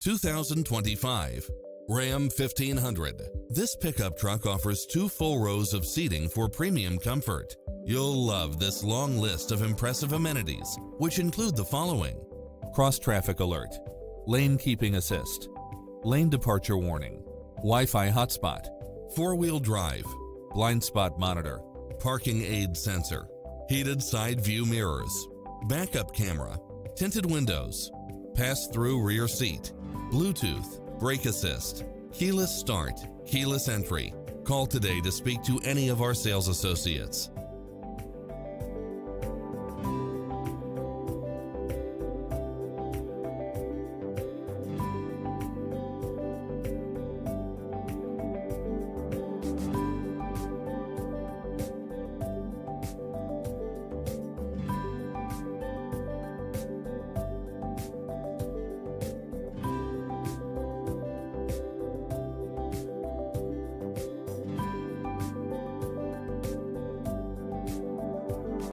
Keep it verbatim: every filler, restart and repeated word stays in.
two thousand twenty-five Ram fifteen hundred. This pickup truck offers two full rows of seating for premium comfort. You'll love this long list of impressive amenities, which include the following: cross-traffic alert, lane keeping assist, lane departure warning, Wi-Fi hotspot, four-wheel drive, blind spot monitor, parking aid sensor, heated side view mirrors, backup camera, tinted windows, pass-through rear seat, Bluetooth, brake assist, keyless start, keyless entry. Call today to speak to any of our sales associates.